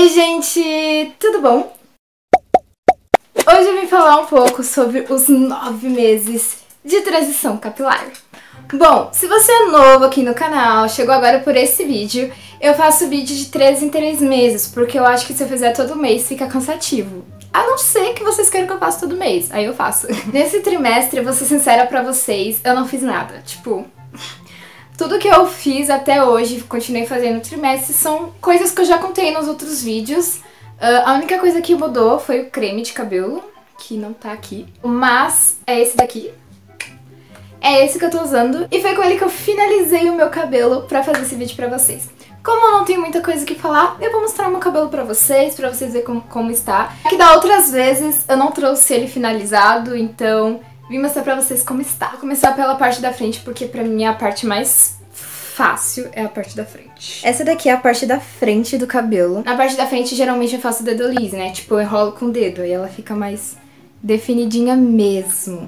Oi gente, tudo bom? Hoje eu vim falar um pouco sobre os 9 meses de transição capilar. Bom, se você é novo aqui no canal, chegou agora por esse vídeo, eu faço vídeo de 3 em 3 meses, porque eu acho que se eu fizer todo mês fica cansativo. A não ser que vocês queiram que eu faça todo mês, aí eu faço. Nesse trimestre, eu vou ser sincera pra vocês, eu não fiz nada, tipo... Tudo que eu fiz até hoje, continuei fazendo no trimestre, são coisas que eu já contei nos outros vídeos. A única coisa que mudou foi o creme de cabelo, que não tá aqui. Mas é esse daqui. É esse que eu tô usando. E foi com ele que eu finalizei o meu cabelo pra fazer esse vídeo pra vocês. Como eu não tenho muita coisa que falar, eu vou mostrar o meu cabelo pra vocês verem como está. Que da outras vezes eu não trouxe ele finalizado, então... Vim mostrar pra vocês como está. Vou começar pela parte da frente, porque pra mim a parte mais fácil é a parte da frente. Essa daqui é a parte da frente do cabelo. Na parte da frente, geralmente eu faço dedo liso, né? Tipo, eu enrolo com o dedo, aí ela fica mais definidinha mesmo.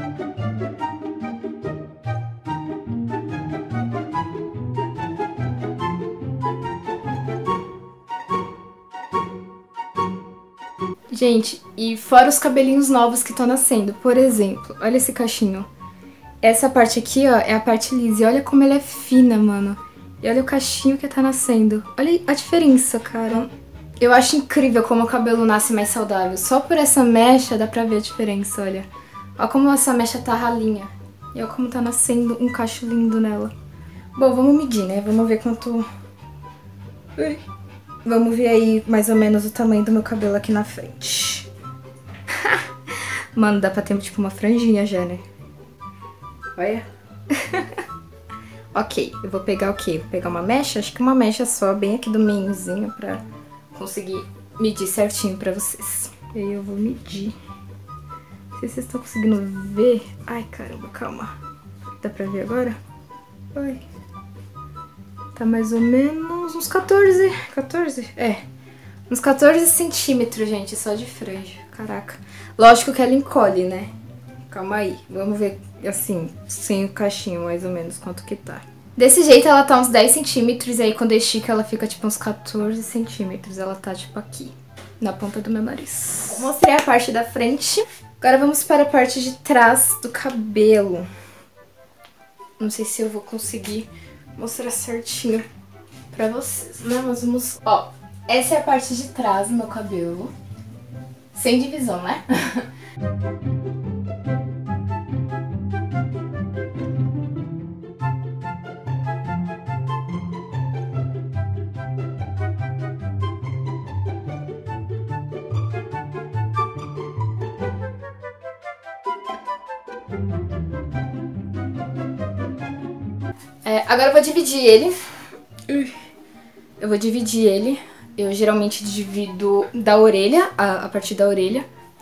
Gente, e fora os cabelinhos novos que estão nascendo, por exemplo, olha esse cachinho. Essa parte aqui, ó, é a parte lisa. E olha como ela é fina, mano. E olha o cachinho que tá nascendo. Olha a diferença, cara. Eu acho incrível como o cabelo nasce mais saudável. Só por essa mecha dá pra ver a diferença, olha. Olha como essa mecha tá ralinha. E olha como tá nascendo um cacho lindo nela. Bom, vamos medir, né? Vamos ver quanto... Ui. Vamos ver aí mais ou menos o tamanho do meu cabelo aqui na frente. Mano, dá pra ter tipo uma franjinha já, né? Olha. Ok, eu vou pegar o quê? Vou pegar uma mecha? Acho que uma mecha só, bem aqui do meiozinho, pra conseguir medir certinho pra vocês. E aí eu vou medir. Não sei se vocês estão conseguindo ver. Ai, caramba, calma. Dá pra ver agora? Oi. Tá mais ou menos uns 14, é, uns 14 centímetros, gente, só de franja, caraca. Lógico que ela encolhe, né? Calma aí, vamos ver, assim, sem o cachinho, mais ou menos, quanto que tá. Desse jeito ela tá uns 10 centímetros, e aí quando eu estico ela fica tipo uns 14 centímetros, ela tá tipo aqui, na ponta do meu nariz. Mostrei a parte da frente, agora vamos para a parte de trás do cabelo. Não sei se eu vou conseguir mostrar certinho pra vocês, né? Mas vamos... Ó, essa é a parte de trás do meu cabelo. Sem divisão, né? Agora eu vou dividir ele. Eu geralmente divido da orelha, a partir da orelha.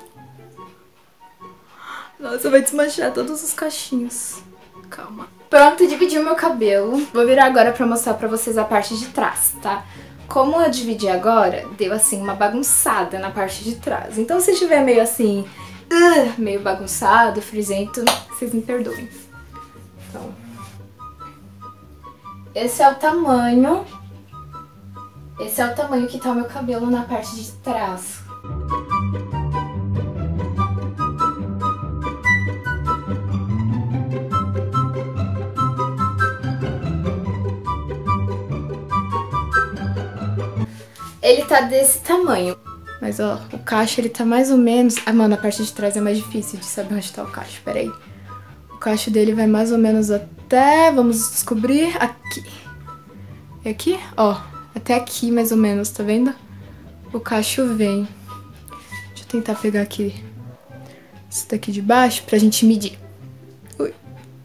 Nossa, vai desmanchar todos os cachinhos. Calma. Pronto, dividi o meu cabelo. Vou virar agora pra mostrar pra vocês a parte de trás, tá? Como eu dividi agora, deu assim uma bagunçada na parte de trás. Então se tiver meio assim, meio bagunçado, frisento, vocês me perdoem. Então... Esse é o tamanho que tá o meu cabelo na parte de trás. Ele tá desse tamanho. Mas ó, o cacho ele tá mais ou menos... Ah, mano, a parte de trás é mais difícil de saber onde tá o cacho, peraí. O cacho dele vai mais ou menos até... Vamos descobrir aqui. É aqui? Ó, até aqui mais ou menos, tá vendo? O cacho vem. Deixa eu tentar pegar aqui esse daqui de baixo pra gente medir. Ui.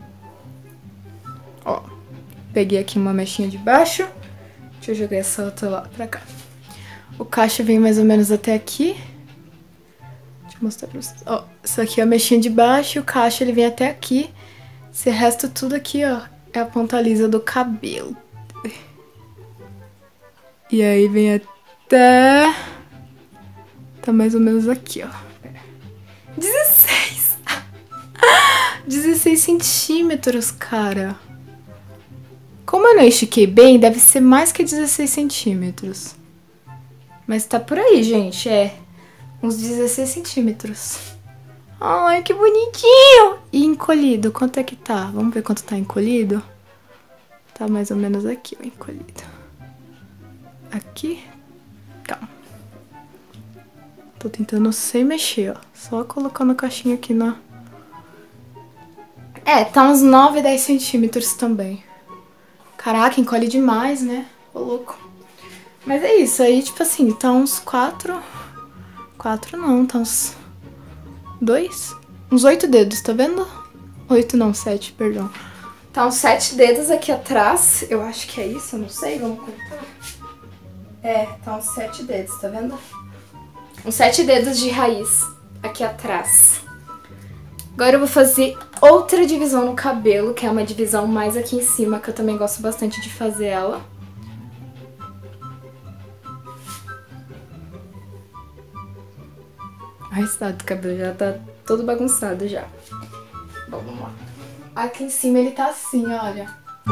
Ó, peguei aqui uma mechinha de baixo. Deixa eu jogar essa outra lá pra cá. O cacho vem mais ou menos até aqui. Deixa eu mostrar pra vocês. Ó, isso aqui é a mechinha de baixo e o cacho ele vem até aqui. Esse resto tudo aqui, ó, é a ponta lisa do cabelo. E aí vem até... Tá mais ou menos aqui, ó. 16! 16 centímetros, cara. Como eu não estiquei bem, deve ser mais que 16 centímetros. Mas tá por aí, gente, uns 16 centímetros. Ai, que bonitinho! E encolhido, quanto é que tá? Vamos ver quanto tá encolhido? Tá mais ou menos aqui, ó, encolhido. Aqui. Calma. Tô tentando sem mexer, ó. Só colocando a caixinha aqui na... tá uns 9, 10 centímetros também. Caraca, encolhe demais, né? Ô, louco. Mas é isso, aí, tipo assim, tá uns 4... 4 não, tá uns... 2? Uns 8 dedos, tá vendo? 8 não, 7, perdão. Tá uns 7 dedos aqui atrás. Eu acho que é isso, eu não sei, vamos contar. Tá uns 7 dedos, tá vendo? Uns 7 dedos de raiz aqui atrás. Agora eu vou fazer outra divisão no cabelo, que é uma divisão mais aqui em cima, que eu também gosto bastante de fazer ela. O resultado do cabelo já tá todo bagunçado já. Bom, vamos lá. Aqui em cima ele tá assim, olha.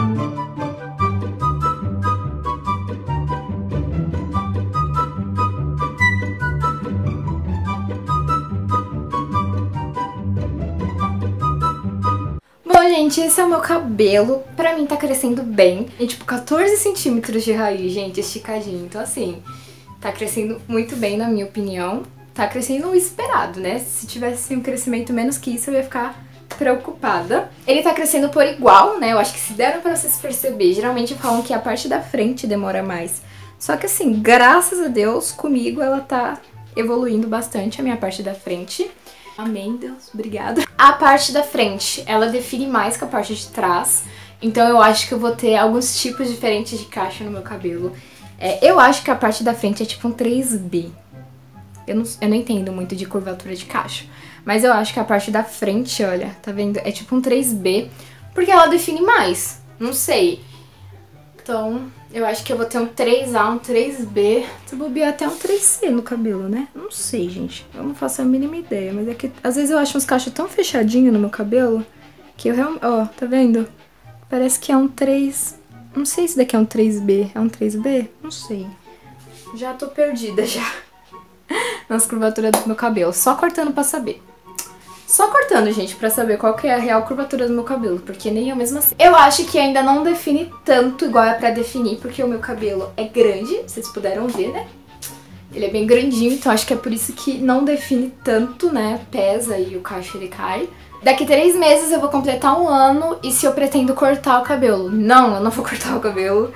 Bom, gente, esse é o meu cabelo. Pra mim tá crescendo bem. Tem tipo 14 centímetros de raiz, gente, esticadinho. Então assim, tá crescendo muito bem, na minha opinião. Tá crescendo o esperado, né? Se tivesse um crescimento menos que isso, eu ia ficar preocupada. Ele tá crescendo por igual, né? Eu acho que se deram pra vocês perceber, geralmente falam que a parte da frente demora mais. Só que assim, graças a Deus, comigo ela tá evoluindo bastante, a minha parte da frente. Amém, Deus, obrigada. A parte da frente, ela define mais que a parte de trás. Então eu acho que eu vou ter alguns tipos diferentes de cacho no meu cabelo. Eu acho que a parte da frente é tipo um 3B. Eu não entendo muito de curvatura de cacho. Mas eu acho que a parte da frente, olha, tá vendo? É tipo um 3B, porque ela define mais. Não sei. Então, eu acho que eu vou ter um 3A, um 3B. Se bobear até um 3C no cabelo, né? Não sei, gente. Eu não faço a mínima ideia. Mas é que às vezes eu acho uns cachos tão fechadinhos no meu cabelo que eu realmente... Ó, tá vendo? Parece que é um 3... Não sei se daqui é um 3B. É um 3B? Não sei. Já tô perdida, já. Nas curvaturas do meu cabelo. Só cortando pra saber. Só cortando, gente, pra saber qual que é a real curvatura do meu cabelo, porque nem eu mesma sei. Eu acho que ainda não define tanto igual é pra definir, porque o meu cabelo é grande, vocês puderam ver, né? Ele é bem grandinho, então acho que é por isso que não define tanto, né? Pesa e o cacho ele cai. Daqui 3 meses eu vou completar 1 ano, e se eu pretendo cortar o cabelo? Não, eu não vou cortar o cabelo.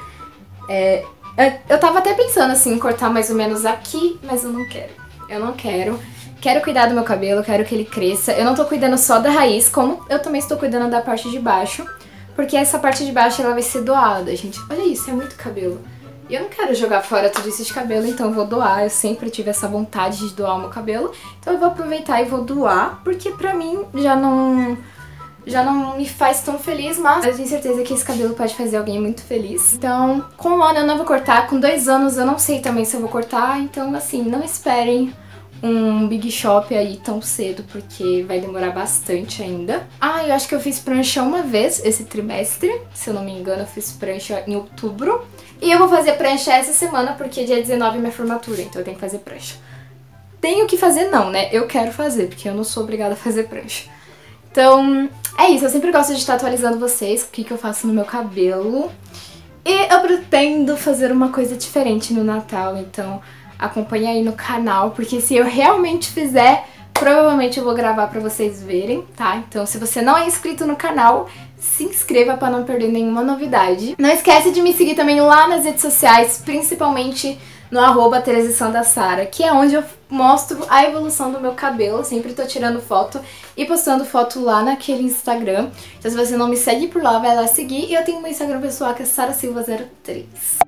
Eu tava até pensando assim, em cortar mais ou menos aqui, mas eu não quero. Eu não quero. Quero cuidar do meu cabelo, quero que ele cresça. Eu não tô cuidando só da raiz, como eu também estou cuidando da parte de baixo. Porque essa parte de baixo ela vai ser doada, gente. Olha isso, é muito cabelo. E eu não quero jogar fora tudo isso de cabelo, então eu vou doar. Eu sempre tive essa vontade de doar o meu cabelo. Então eu vou aproveitar e vou doar, porque pra mim já não me faz tão feliz, mas eu tenho certeza que esse cabelo pode fazer alguém muito feliz. Então, com 1 ano eu não vou cortar, com 2 anos eu não sei também se eu vou cortar, então assim, não esperem um big shop aí tão cedo, porque vai demorar bastante ainda. Ah, eu acho que eu fiz prancha uma vez esse trimestre, se eu não me engano eu fiz prancha em outubro. E eu vou fazer prancha essa semana, porque dia 19 é minha formatura, então eu tenho que fazer prancha. Tenho que fazer não, né? Eu quero fazer, porque eu não sou obrigada a fazer prancha. Então, é isso. Eu sempre gosto de estar atualizando vocês o que eu faço no meu cabelo. E eu pretendo fazer uma coisa diferente no Natal, então acompanha aí no canal, porque se eu realmente fizer, provavelmente eu vou gravar pra vocês verem, tá? Então, se você não é inscrito no canal, se inscreva pra não perder nenhuma novidade. Não esquece de me seguir também lá nas redes sociais, principalmente no @TeresiSandaSara, que é onde eu mostro a evolução do meu cabelo. Eu sempre tô tirando foto e postando foto lá naquele Instagram. Então se você não me segue por lá, vai lá seguir. E eu tenho meu Instagram pessoal, que é SaraSilva03.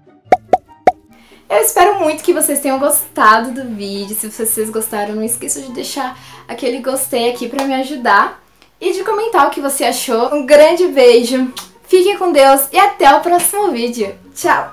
Eu espero muito que vocês tenham gostado do vídeo. Se vocês gostaram, não esqueça de deixar aquele gostei aqui pra me ajudar. E de comentar o que você achou. Um grande beijo, fique com Deus e até o próximo vídeo. Tchau!